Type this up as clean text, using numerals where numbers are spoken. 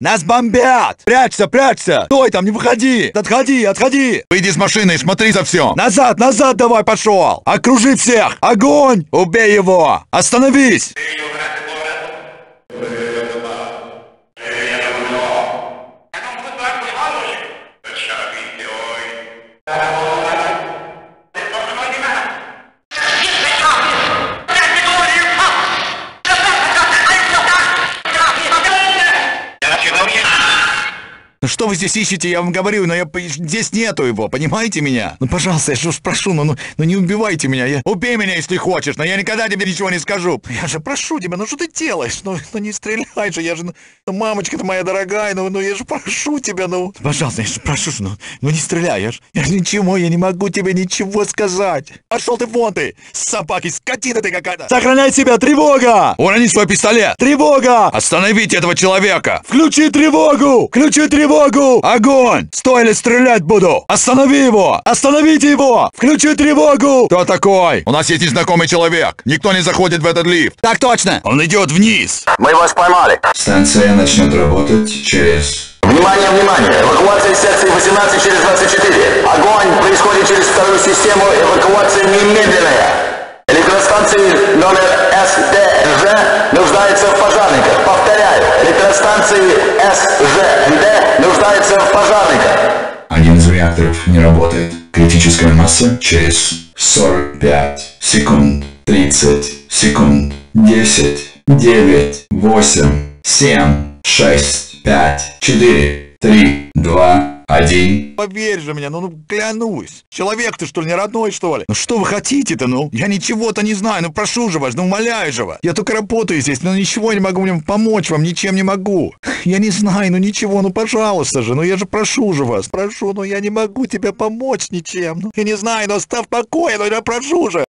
Нас бомбят! Прячься, прячься! Стой там, не выходи! Отходи, отходи! Выйди из машины и смотри за всем. Назад, назад давай пошел! Окружи всех! Огонь! Убей его! Остановись! Ну что вы здесь ищете, я вам говорю, но здесь нету его, понимаете меня? Ну пожалуйста, я же прошу, ну не убивайте меня, убей меня, если хочешь, но я никогда тебе ничего не скажу. Я же прошу тебя, ну что ты делаешь? Ну не стреляй же, я же, ну мамочка-то моя дорогая, ну я же прошу тебя, ну. Пожалуйста, я же прошу, ну не стреляй, я же ничего, я не могу тебе ничего сказать. Пошел ты вон ты, собаки, скотина ты какая-то. Сохраняй себя, тревога! Урони свой пистолет. Тревога! Остановите этого человека. Включи тревогу! Включи тревогу! Огонь! Стой или стрелять буду! Останови его! Остановите его! Включи тревогу! Кто такой? У нас есть незнакомый человек. Никто не заходит в этот лифт. Так точно! Он идет вниз. Мы вас поймали. Станция начнет работать через... Внимание, внимание! Эвакуация из секции 18 через 24. Огонь происходит через вторую систему. Эвакуация немедленная. Электростанции номер СДЖ нуждается в пожарниках. Повторяю, электростанции СЖНД нуждается в пожарниках. Один из реакторов не работает. Критическая масса через 45 секунд. 30 секунд. 10, 9, 8, 7, 6, 5, 4, 3, 2, 1. Поверь же мне, ну клянусь. Человек ты что ли, не родной что ли? Ну что вы хотите-то, ну? Я ничего-то не знаю, ну прошу же вас, ну умоляю же вас. Я только работаю здесь, но ничего не могу мне помочь вам, ничем не могу. Я не знаю, ну ничего, ну пожалуйста же, ну я же прошу же вас, прошу, ну я не могу тебе помочь ничем. Ну, я не знаю, ну оставь в покое, ну я прошу же.